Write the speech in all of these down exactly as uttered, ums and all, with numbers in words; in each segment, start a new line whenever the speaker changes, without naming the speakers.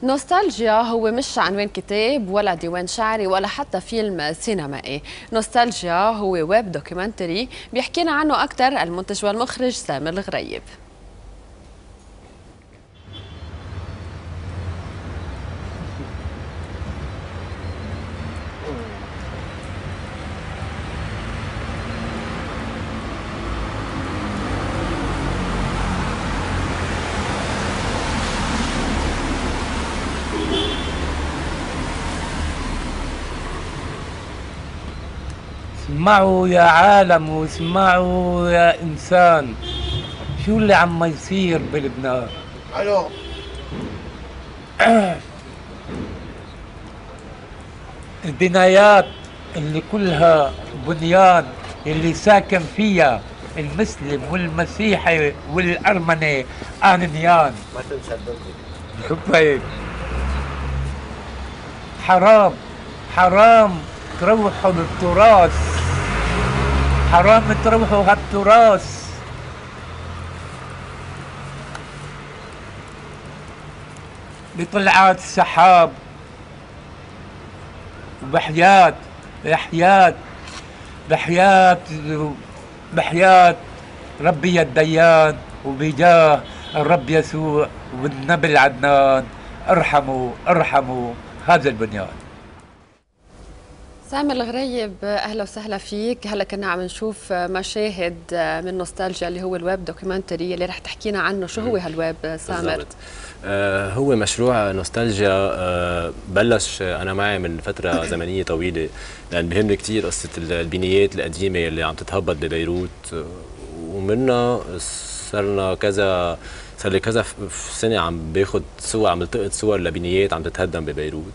نوستالجيا هو مش عنوان كتاب ولا ديوان شعري ولا حتى فيلم سينمائي. نوستالجيا هو ويب دوكيومنتري بيحكينا عنه أكثر المنتج والمخرج سامر الغريب.
اسمعوا يا عالم واسمعوا يا إنسان، شو اللي عم يصير بلبنان؟
الو
البنايات اللي كلها بنيان اللي ساكن فيها المسلم والمسيحي والأرمني آنيان.
ما تنسى الدنيا.
شوف هيك، حرام حرام تروحوا للتراث، حرام تروحوا هالتراث. بطلعات السحاب وبحياة بحياة بحياة بحياة ربي الديان وبجاه الرب يسوع والنبي العدنان، ارحموا ارحموا هذا البنيان.
سامر الغريب، اهلا وسهلا فيك. هلا كنا عم نشوف مشاهد من نوستالجيا اللي هو الويب دوكيومنتري اللي رح تحكينا عنه. شو هو هالويب سامر؟
بالضبط. آه هو مشروع نوستالجيا آه بلش انا معي من فتره زمنيه طويله، لان بهمني كثير قصه البنايات القديمه اللي عم تتهبط ببيروت، ومنها صرنا كذا صار لي كذا سنه عم باخذ صور، عم التقط صور لبنايات عم تتهدم ببيروت.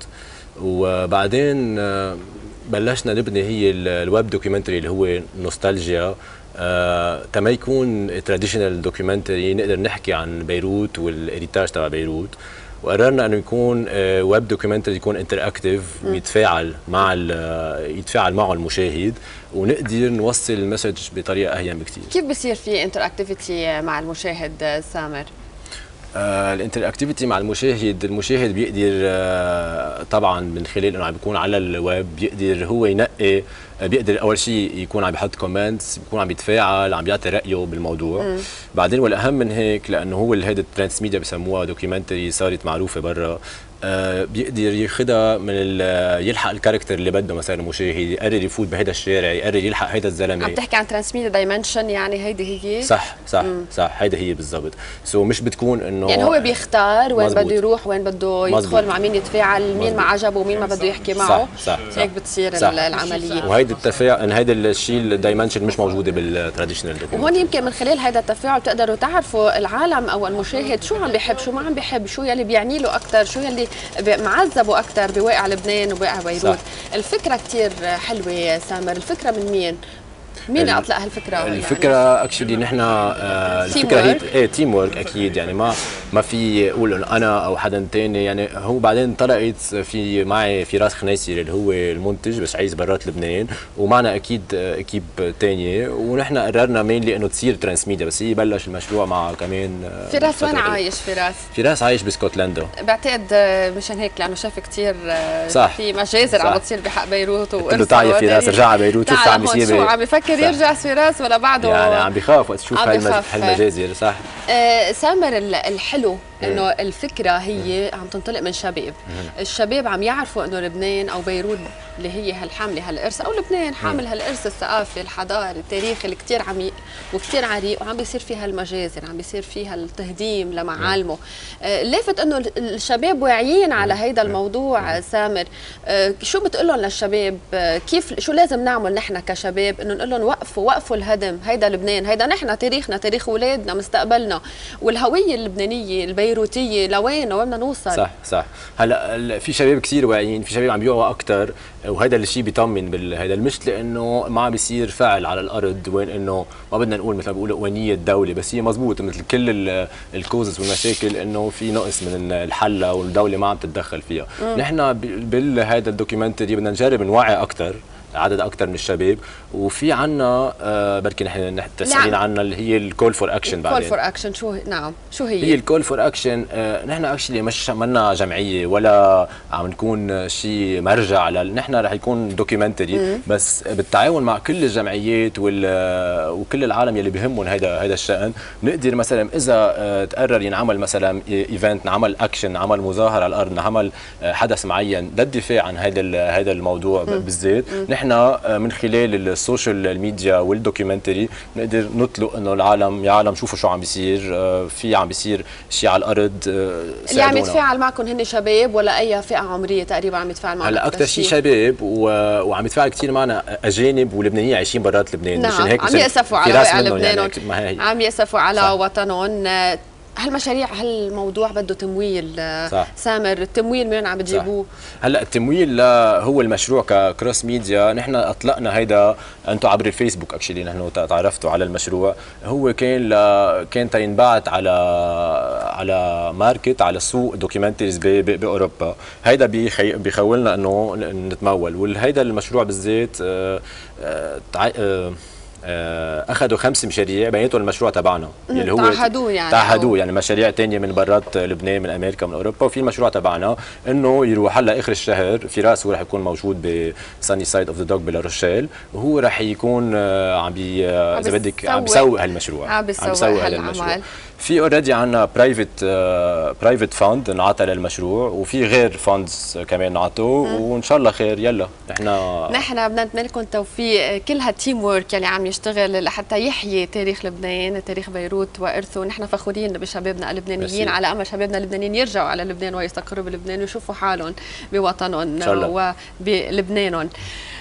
وبعدين آه بلشنا نبني هي الويب دوكيومنتري اللي هو نوستالجيا، آه تما يكون تراديشنال دوكيومنتري نقدر نحكي عن بيروت والإريتاج تبع بيروت. وقررنا انه يكون آه ويب دوكيومنتري يكون انتراكتيف ويتفاعل مع يتفاعل معه المشاهد، ونقدر نوصل المسج بطريقه اهين بكثير.
كيف بصير في انتراكتيفيتي مع المشاهد سامر؟
آه الانتراكتيفيتي مع المشاهد، المشاهد بيقدر آه طبعا من خلال انه عم بيكون على الويب بيقدر هو ينقي، آه بيقدر اول شيء يكون عم بيحط كومنتس، بيكون عم بيتفاعل، عم بيعطي رايه بالموضوع. م. بعدين والاهم من هيك، لانه هو هيدا الترانس ميديا بسموها دوكيومنتري صارت معروفه برا، آه بيقدر ياخذها من يلحق الكاركتر اللي بده، مثلا المشاهد يقرر يفوت بهيدا الشارع، يقرر يلحق هيدا الزلمه.
عم تحكي عن ترانس ميديا دايمنشن، يعني هيدي هي؟
صح صح مم. صح هيدا هي بالضبط. سو مش بتكون انه
يعني هو بيختار وين بده يروح، وين بده يدخل، مع مين يتفاعل، مين ما عجبه ومين ما بده يحكي معه.
صح صح, صح.
هيك بتصير صح. العمليه.
وهيدي التفاعل، هيدا الشيء الدايمنشن مش موجوده بالتراديشنال دوكيومنتري.
وهون يمكن من خلال هيدا التفاعل بتقدروا تعرفوا العالم او المشاهد شو عم بيحب، شو ما عم بيحب، شو يلي بيعني له اكثر، شو يلي معذبوا اكثر بواقع لبنان وواقع بيروت. صح. الفكره كثير حلوه سامر. الفكره من مين؟ مين اطلق هالفكره؟
الفكره اكشلي يعني نحن آه الفكره هي ايه تيم ورك اكيد، يعني ما ما في اقول انه انا او حدا ثاني، يعني هو بعدين طلعت في معي فراس خنيسي اللي هو المنتج بس عايز برات لبنان، ومعنا اكيد اكيب ثانيه، ونحن قررنا مينلي انه تصير ترانس ميديا. بس هي بلش المشروع مع كمان
فراس. وين عايش فراس؟
فراس عايش باسكتلندا.
بعتقد مشان هيك لانه شاف كثير في مجازر عم بتصير بحق بيروت وارث.
تعي فراس رجع على بيروت، شو عم بيصير،
شو عم بفكر يرجع فراس ولا بعده؟
يعني عم بخاف وقت تشوف هالمجازر. صح.
آه سامر، الحلو انه الفكره هي عم تنطلق من شباب، الشباب عم يعرفوا انه لبنان او بيروت اللي هي هالحامله هالارث، او لبنان حامل هالارث الثقافي الحضاري التاريخي اللي كثير عميق وكثير عريق، وعم بيصير فيها المجازر، عم بيصير فيها التهديم لمعالمه. آه لافت انه الشباب واعيين على هيدا الموضوع. سامر، آه شو بتقول لهم للشباب؟ آه كيف شو لازم نعمل نحن كشباب انه نقول لهم وقفوا وقفوا الهدم، هيدا لبنان، هيدا نحن تاريخنا، تاريخ اولادنا، مستقبلنا، والهويه اللبنانيه البيروتيه لوين وين بدنا نوصل.
صح صح. هلا في شباب كثير واعيين، في شباب عم بيوعوا اكثر، وهذا الشيء بيطمن بالهيدا. المشكله انه ما عم بيصير فعل على الارض، وين انه ما بدنا نقول مثل ما بيقولوا قوانيه الدوله، بس هي مزبوط مثل كل الكوزز والمشاكل انه في نقص من الحل والدوله ما عم تتدخل فيها. نحن بهذا الدوكيومنتري بدنا نجرب نوعي اكثر عدد اكثر من الشباب. وفي عنا آه بركي نحن تسالين عنا اللي هي الكول فور اكشن. بعدين
الكول فور اكشن شو نعم شو هي؟
هي الكول فور اكشن آه نحن اكشلي مش منا جمعيه ولا عم نكون شيء مرجع لل... نحن رح يكون دوكيومنتري بس بالتعاون مع كل الجمعيات وال... وكل العالم يلي بهمهم هيدا هيدا الشأن. بنقدر مثلا اذا آه تقرر ينعمل مثلا ايفنت، نعمل اكشن، نعمل مظاهره على الارض، نعمل آه حدث معين للدفاع عن هيدا هيدا الموضوع بالذات، نحن آه من خلال السوشيال ميديا والدوكيومنتري بنقدر نطلق انه العالم يا عالم شوفوا شو عم بيصير، آه في عم بيصير شيء على الارض. آه
اللي عم يتفاعل معكم هن شباب ولا اي فئه عمريه تقريبا عم يتفاعل معنا؟
هلا اكثر شيء شباب و... وعم يتفاعل كثير معنا اجانب ولبنانيين عايشين برات لبنان.
نعم.
مشان هيك
عم يأسفوا على وقع لبنانهم،
يعني
عم يأسفوا على صح. وطنهم. هالمشاريع هالموضوع بده تمويل. صح. سامر، التمويل منين عم بتجيبوه؟
هلا التمويل هو المشروع ككروس ميديا. نحن اطلقنا هيدا انتم عبر الفيسبوك اكشلي، نحن تعرفتوا على المشروع. هو كان ل... كان تينبعت على على ماركت، على سوق دوكيومنتريز ب... ب... باوروبا. هيدا بيخي... بيخولنا انه نتمول. وهيدا المشروع بالذات آه... آه... آه... اخذوا خمس مشاريع بيناتهم المشروع تبعنا
اللي هو تعهدوه يعني
تعهدوه يعني مشاريع ثانيه من برات لبنان، من امريكا، من اوروبا. وفي المشروع تبعنا انه يروح هلا اخر الشهر فراس، هو رح يكون موجود بساني سايد اوف ذا دوغ بلاروشيل، وهو رح يكون عم بي اذا بدك عم بيسوق هالمشروع،
عم بيسوق هالمشروع.
في اوريدي عندنا برايفت برايفت فاند انعطى للمشروع، وفي غير فاندز كمان نعطوه، وان شاء الله خير. يلا نحن
نحن بدنا نتمنى لكم التوفيق، كل هالتيم ورك يلي عم يشتغل لحتى يحيي تاريخ لبنان، تاريخ بيروت وارثه. نحن فخورين بشبابنا اللبنانيين، على امل شبابنا اللبنانيين يرجعوا على لبنان ويستقروا بلبنان ويشوفوا حالهم بوطنهم وبلبنانهم.